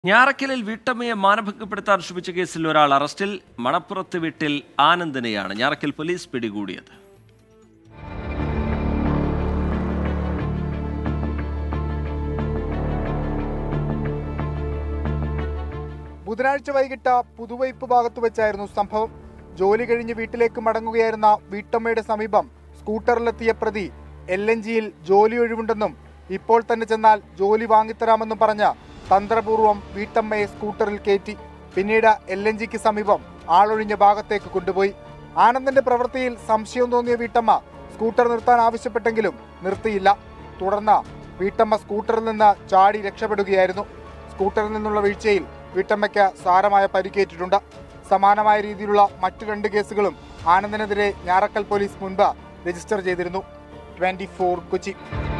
ഞാറക്കലിൽ വീട്ടമ്മയെ മാനഭംഗപ്പെടുത്താൻ ശ്രമിച്ച കേസിൽ ഒരാൾ അറസ്റ്റിൽ. മണപ്പുറത്ത് വീട്ടിൽ ആനന്ദിനെയാണ് ഞാറക്കൽ പോലീസ് പിടികൂടിയത്. ബുധനാഴ്ച വൈകിട്ട് പുതുവൈപ്പ് ഭാഗത്ത് വെച്ചായിരുന്നു സംഭവം. ജോലി കഴിഞ്ഞ് വീട്ടിലേക്ക് മടങ്ങുകയായിരുന്ന വീട്ടമ്മയുടെ സമീപം സ്കൂട്ടറിലെത്തിയ പ്രതി LNGയിൽ ജോലി ഒഴിവുണ്ടെന്നും ഇപ്പോൾ തന്നെ ചെന്നാൽ ജോലി വാങ്ങിത്തരാമെന്നും പറഞ്ഞ് തന്ത്രപൂർവ്വം വീട്ടമ്മയെ സ്കൂട്ടറിൽ കയറ്റി. പിന്നീട് LNGക്ക് സമീപം ആളൊഴിഞ്ഞ ഭാഗത്തേക്ക് കൊണ്ടുപോയി. ആനന്ദിന്റെ പ്രവൃത്തിയിൽ സംശയം തോന്നിയ വീട്ടമ്മ സ്കൂട്ടർ നിർത്താൻ ആവശ്യപ്പെട്ടെങ്കിലും നിർത്തിയില്ല. തുടർന്ന് വീട്ടമ്മ സ്കൂട്ടറിൽ നിന്ന് ചാടി രക്ഷപ്പെടുകയായിരുന്നു. സ്കൂട്ടറിൽ നിന്നുള്ള വീഴ്ചയിൽ വീട്ടമ്മയ്ക്ക് സാരമായ പരിക്കേറ്റിട്ടുണ്ട്. സമാനമായ രീതിയിലുള്ള മറ്റു 2 കേസുകളും ആനന്ദിനെതിരെ ഞാറക്കൽ പോലീസ് മുൻപ് രജിസ്റ്റർ ചെയ്തിരുന്നു. 24 കൊച്ചി.